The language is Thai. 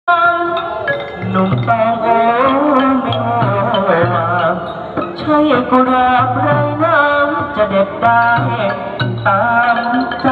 หนุ่มตองโอ้ไม่โอ้ใช่กุหลาบไรน้ำจะเด็ดได้ตามใจ